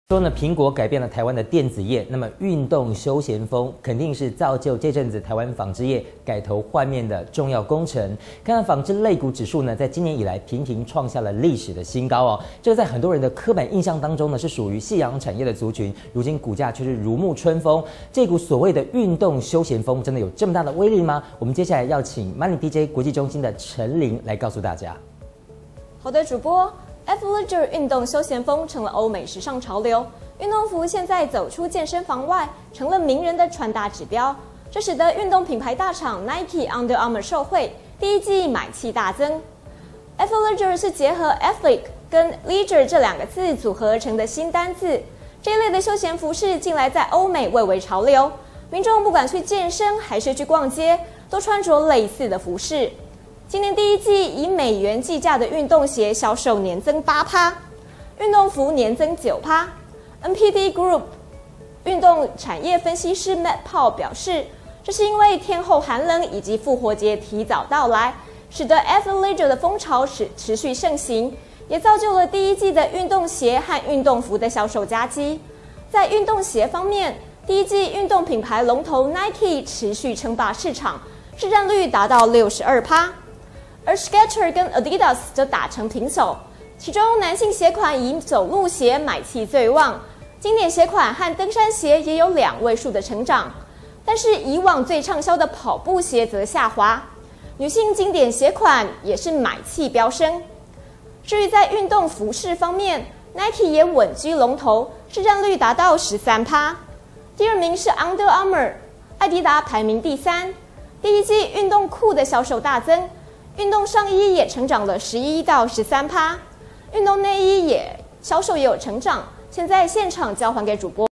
说呢，苹果改变了台湾的电子业，那么运动休闲风肯定是造就这阵子台湾纺织业改头换面的重要工程。看看纺织类股指数呢，在今年以来频频创下了历史的新高哦。这个在很多人的刻板印象当中呢，是属于夕阳产业的族群，如今股价却是如沐春风。这股所谓的运动休闲风，真的有这么大的威力吗？我们接下来要请 Money DJ 国际中心的陈琳来告诉大家。 好的，主播。Athleisure 运动休闲风成了欧美时尚潮流，运动服现在走出健身房外，成了名人的穿搭指标。这使得运动品牌大厂 Nike、Under Armour 受惠，第一季买气大增。Athleisure 是结合 Athletic 跟 Leisure 这两个字组合而成的新单字。这一类的休闲服饰近来在欧美蔚为潮流，民众不管去健身还是去逛街，都穿着类似的服饰。今年第一季以美元计价的运动鞋销售年增8%，运动服年增9%。NPD Group 运动产业分析师 Matt Powell 表示，这是因为天后寒冷以及复活节提早到来，使得 Athleisure 的风潮持续盛行，也造就了第一季的运动鞋和运动服的销售佳绩。在运动鞋方面，第一季运动品牌龙头 Nike 持续称霸市场，市占率达到62%。而 Skechers 跟 Adidas 则打成平手，其中男性鞋款以走路鞋买气最旺，经典鞋款和登山鞋也有2位数的成长，但是以往最畅销的跑步鞋则下滑，女性经典鞋款也是买气飙升。至于在运动服饰方面 ，Nike 也稳居龙头，市占率达到13%，第2名是 Under Armour， 艾迪达排名第3。第一季运动裤的销售大增。运动上衣也成长了11到13%，运动内衣销售也有成长。现在现场交还给主播。